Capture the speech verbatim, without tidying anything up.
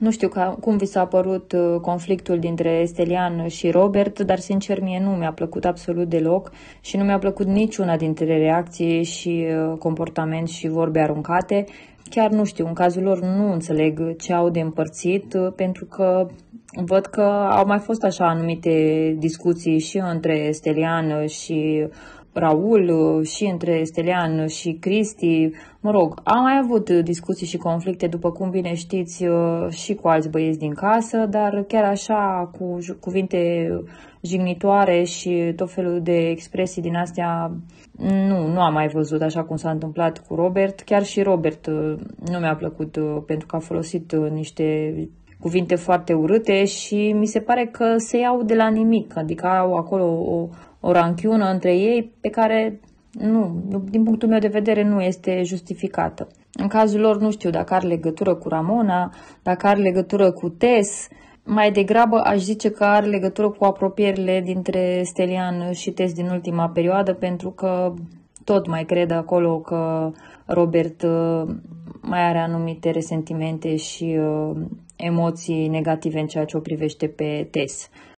Nu știu ca, cum vi s-a părut uh, conflictul dintre Stelian și Robert, dar sincer mie nu mi-a plăcut absolut deloc și nu mi-a plăcut niciuna dintre reacții și uh, comportament și vorbe aruncate. Chiar nu știu, în cazul lor nu înțeleg ce au de împărțit, uh, pentru că văd că au mai fost așa anumite discuții și între Stelian și Raul, și între Stelian și Cristi. Mă rog, am mai avut discuții și conflicte, după cum bine știți, și cu alți băieți din casă, dar chiar așa, cu cuvinte jignitoare și tot felul de expresii din astea, nu, nu am mai văzut așa cum s-a întâmplat cu Robert. Chiar și Robert nu mi-a plăcut pentru că a folosit niște cuvinte foarte urâte și mi se pare că se iau de la nimic, adică au acolo o, o ranchiună între ei pe care, nu, din punctul meu de vedere, nu este justificată. În cazul lor nu știu dacă are legătură cu Ramona, dacă are legătură cu Tess. Mai degrabă aș zice că are legătură cu apropierile dintre Stelian și Tess din ultima perioadă, pentru că tot mai cred acolo că Robert mai are anumite resentimente și emoții negative în ceea ce o privește pe Tess.